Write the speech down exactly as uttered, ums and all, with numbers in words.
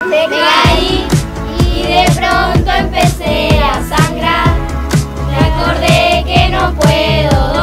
Me caí y de pronto empecé a sangrar. Me acordé que no puedo